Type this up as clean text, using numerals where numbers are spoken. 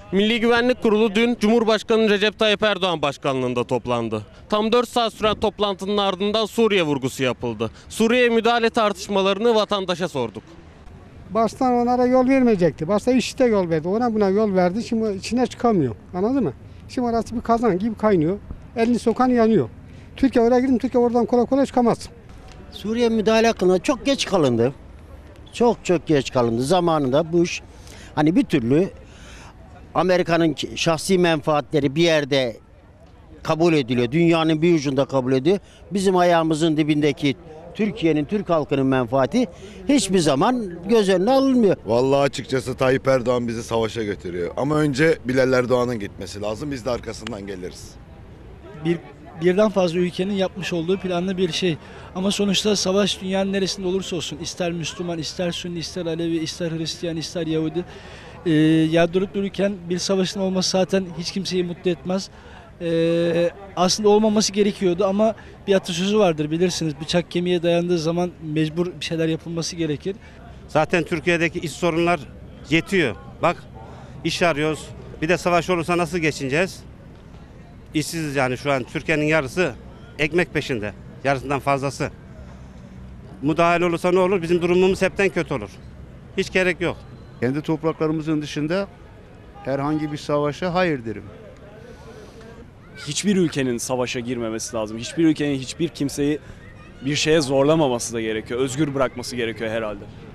Milli Güvenlik Kurulu dün Cumhurbaşkanı Recep Tayyip Erdoğan başkanlığında toplandı. Tam 4 saat süren toplantının ardından Suriye vurgusu yapıldı. Suriye'ye müdahale tartışmalarını vatandaşa sorduk. Baştan onlara yol vermeyecekti. Başta IŞİD'e yol verdi. Ona buna yol verdi. Şimdi içine çıkamıyor. Anladın mı? Şimdi orası bir kazan gibi kaynıyor. Elini sokan yanıyor. Türkiye oraya gidin, Türkiye oradan kolay kolay çıkamaz. Suriye müdahale hakkında çok geç kalındı. Çok geç kalındı. Zamanında Bush hani bir türlü Amerika'nın şahsi menfaatleri bir yerde kabul ediliyor. Dünyanın bir ucunda kabul ediyor. Bizim ayağımızın dibindeki Türkiye'nin, Türk halkının menfaati hiçbir zaman göz önüne alınmıyor. Vallahi açıkçası Tayyip Erdoğan bizi savaşa götürüyor. Ama önce Bilal Erdoğan'ın gitmesi lazım. Biz de arkasından geliriz. Birden fazla ülkenin yapmış olduğu planlı bir şey. Ama sonuçta savaş dünyanın neresinde olursa olsun, ister Müslüman, ister Sünni, ister Alevi, ister Hristiyan, ister Yahudi, ya durup dururken bir savaşın olması zaten hiç kimseyi mutlu etmez. Aslında olmaması gerekiyordu ama bir atasözü vardır bilirsiniz. Bıçak kemiğe dayandığı zaman mecbur bir şeyler yapılması gerekir. Zaten Türkiye'deki iş sorunlar yetiyor. Bak iş arıyoruz. Bir de savaş olursa nasıl geçineceğiz? İşsiziz yani şu an. Türkiye'nin yarısı ekmek peşinde. Yarısından fazlası. Müdahale olursa ne olur? Bizim durumumuz hepten kötü olur. Hiç gerek yok. Kendi topraklarımızın dışında herhangi bir savaşa hayır derim. Hiçbir ülkenin savaşa girmemesi lazım. Hiçbir ülkenin hiçbir kimseyi bir şeye zorlamaması da gerekiyor. Özgür bırakması gerekiyor herhalde.